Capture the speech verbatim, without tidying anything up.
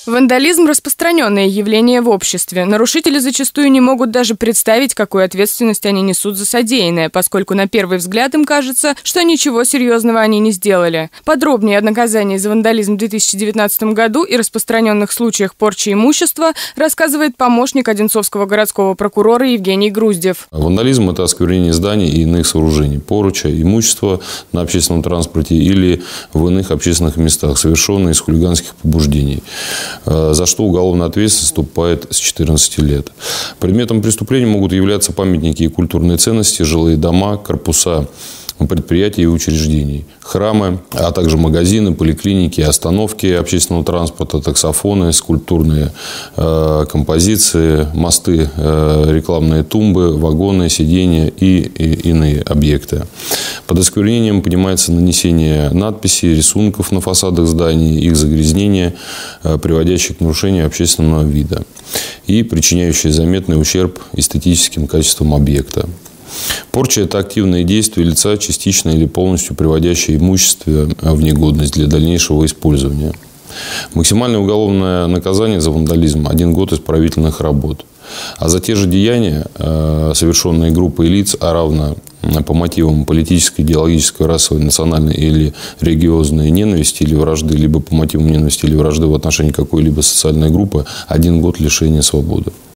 Вандализм – распространенное явление в обществе. Нарушители зачастую не могут даже представить, какую ответственность они несут за содеянное, поскольку на первый взгляд им кажется, что ничего серьезного они не сделали. Подробнее о наказании за вандализм в две тысячи девятнадцатом году и распространенных случаях порчи имущества рассказывает помощник Одинцовского городского прокурора Евгений Груздев. Вандализм – это осквернение зданий и иных сооружений, порча имущества на общественном транспорте или в иных общественных местах, совершенные из хулиганских побуждений, за что уголовная ответственность вступает с четырнадцати лет. Предметом преступления могут являться памятники и культурные ценности, жилые дома, корпуса предприятий и учреждений, храмы, а также магазины, поликлиники, остановки общественного транспорта, таксофоны, скульптурные э, композиции, мосты, э, рекламные тумбы, вагоны, сиденья и, и иные объекты. Под осквернением понимается нанесение надписей, рисунков на фасадах зданий, их загрязнение, э, приводящее к нарушению общественного вида и причиняющее заметный ущерб эстетическим качествам объекта. Порча – это активные действия лица, частично или полностью приводящие имущество в негодность для дальнейшего использования. Максимальное уголовное наказание за вандализм – один год исправительных работ. А за те же деяния, совершенные группой лиц, а равно по мотивам политической, идеологической, расовой, национальной или религиозной ненависти или вражды, либо по мотивам ненависти или вражды в отношении какой-либо социальной группы, один год лишения свободы.